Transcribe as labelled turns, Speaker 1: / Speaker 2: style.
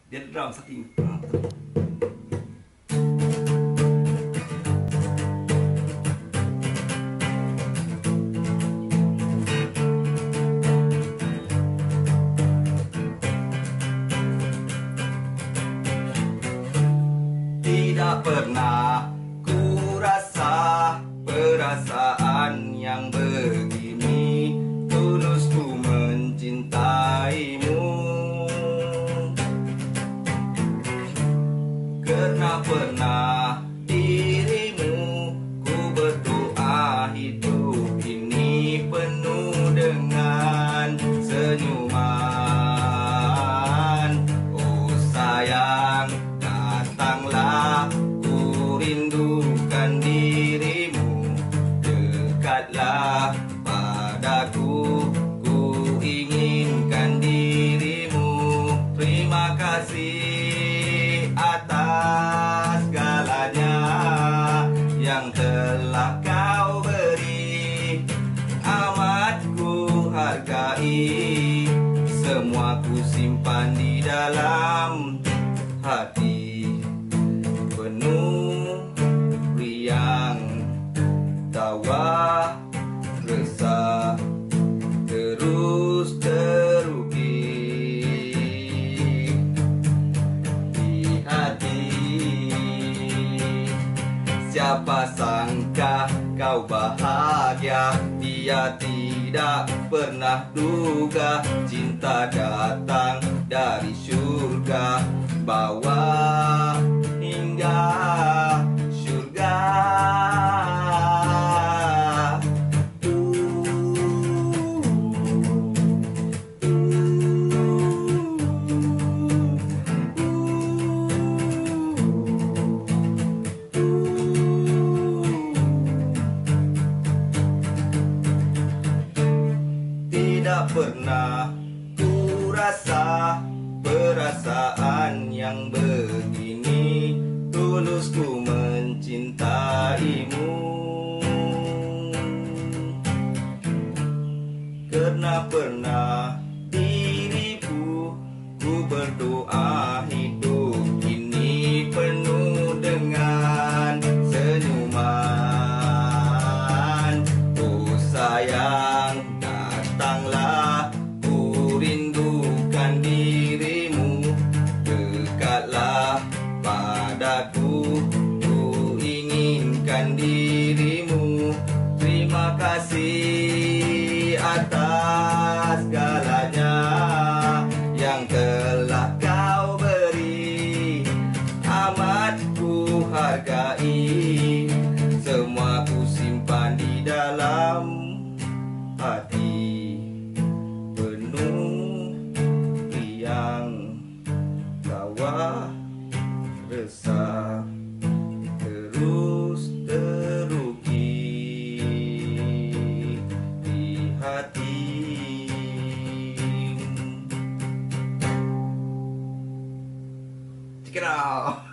Speaker 1: Dia drum saking. Tidak pernah ku rasa perasaan yang begini, tulus ku mencintaimu. Karena pernah dirimu ku berdoa, hidup ini penuh dengan senyuman. Oh sayang, datanglah, ku rindukan dirimu. Dekatlah padaku, ku inginkan dirimu. Terima kasih atas segalanya yang telah kau beri. Amat ku hargai, semua ku simpan di dalam hati. Penuh riang, tawa, resah, terus terukir di hati. Siapa sangka kau bahagia, dia tidak pernah duga cinta datang dari surga, bawa hingga surga. Tidak pernah ku rasa perasaan yang begini, tulus ku mencintaimu. Karena pernah diriku ku berdoa, hidup ini penuh dengan senyuman. Oh sayang, datanglah, ku rindukan dirimu. Dekatlah padaku, ku inginkan dirimu. Terima kasih atas segalanya yang telah kau beri. Amat ku hargai, semua ku simpan di dalam hati. Penuh riang, tawa, resah, terus terukir di hati. Check it out.